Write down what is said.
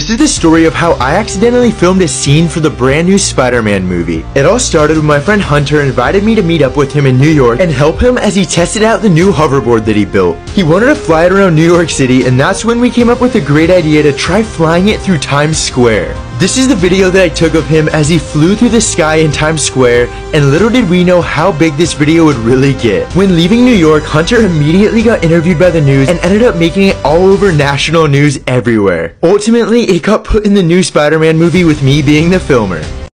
This is the story of how I accidentally filmed a scene for the brand new Spider-Man movie. It all started when my friend Hunter invited me to meet up with him in New York and help him as he tested out the new hoverboard that he built. He wanted to fly it around New York City, and that's when we came up with a great idea to try flying it through Times Square. This is the video that I took of him as he flew through the sky in Times Square, and little did we know how big this video would really get. When leaving New York, Hunter immediately got interviewed by the news and ended up making it all over national news everywhere. Ultimately, it got put in the new Spider-Man movie with me being the filmer.